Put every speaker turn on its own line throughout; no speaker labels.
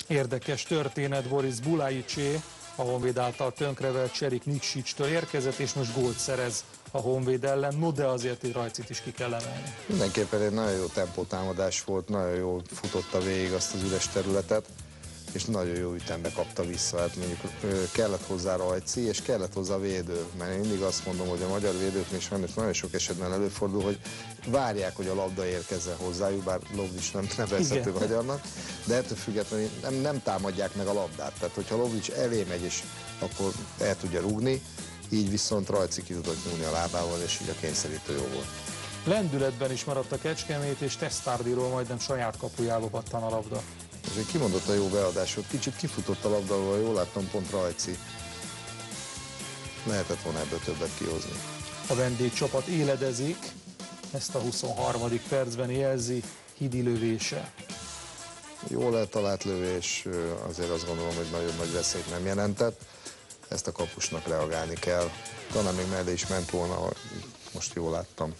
Érdekes történet, Boris Bulaicsé, a Honvéd által tönkrevelt Cserik Niksicstől érkezett, és most gólt szerez a Honvéd ellen, no de azért egy Rajcit is ki kell emelni.
Mindenképpen egy nagyon jó tempótámadás volt, nagyon jól futotta végig azt az üres területet, és nagyon jó ütembe kapta vissza. Hát mondjuk kellett hozzá Rajci, és kellett hozzá védő, mert én mindig azt mondom, hogy a magyar védőknél is nagyon sok esetben előfordul, hogy várják, hogy a labda érkezzen hozzájuk, bár Lovrics nem nevezhető magyarnak, de ettől függetlenül nem támadják meg a labdát. Tehát, hogyha Lovrics elé megy, és akkor el tudja rúgni, így viszont Rajci ki tudott nyúlni a lábával, és így a kényszerítő jó volt.
Lendületben is maradt a Kecskemét, és Testárdiról majdnem saját kapujába pattan a labda.
És egy kimondott a jó beadásod, kicsit kifutott a labdával, jól láttam, pont Rajci. Lehetett volna ebből többet kihozni.
A vendégcsapat éledezik, ezt a 23. percben jelzi Hidi lövése.
Jól eltalált lövés, azért azt gondolom, hogy nagyon nagy veszélyt nem jelentett. Ezt a kapusnak reagálni kell. Talán még mellé is ment volna, most jól láttam.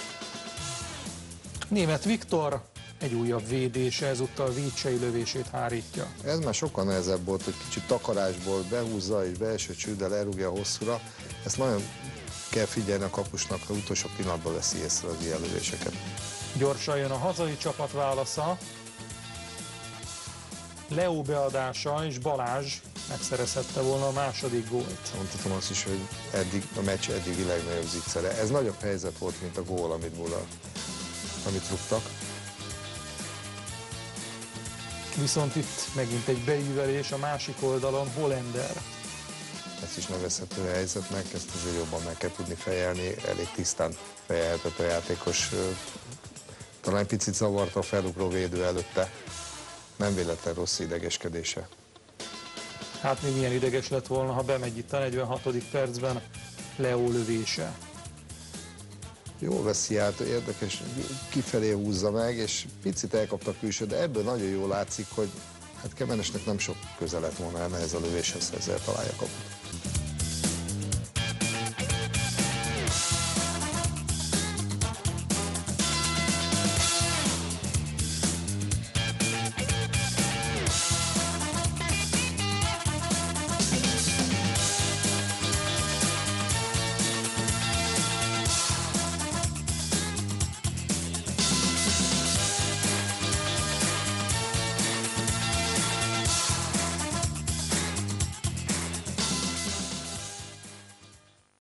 Németh Viktor egy újabb védése, ezúttal Vícsei lövését hárítja.
Ez már sokkal nehezebb volt, hogy kicsit takarásból behúzza és beeső csőddel elrúgja hosszúra. Ezt nagyon kell figyelni a kapusnak, ha utolsó pillanatban veszi észre az ilyen lövéseket.
Gyorsan jön a hazai csapat válasza. Leo beadása, és Balázs megszerezhette volna a második gólt.
Mondhatom azt is, hogy a meccs eddigi legnagyobb zicsere. Ez nagyobb helyzet volt, mint a gól, amit rúgtak.
Viszont itt megint egy beívelés a másik oldalon, Hollander.
Ezt is nevezhető helyzetnek, ezt azért jobban meg kell tudni fejelni, elég tisztán fejelhetett a játékos. Talán picit zavarta a felugró védő előtte, nem véletlen rossz idegeskedése.
Hát még milyen ideges lett volna, ha bemegy itt a 46. percben Leo lövése.
Jól veszi át, érdekes, kifelé húzza meg, és picit elkapta a külső, de ebből nagyon jól látszik, hogy hát Kemenesnek nem sok köze lett volna ehhez a lövéshez, ezzel találja kaput.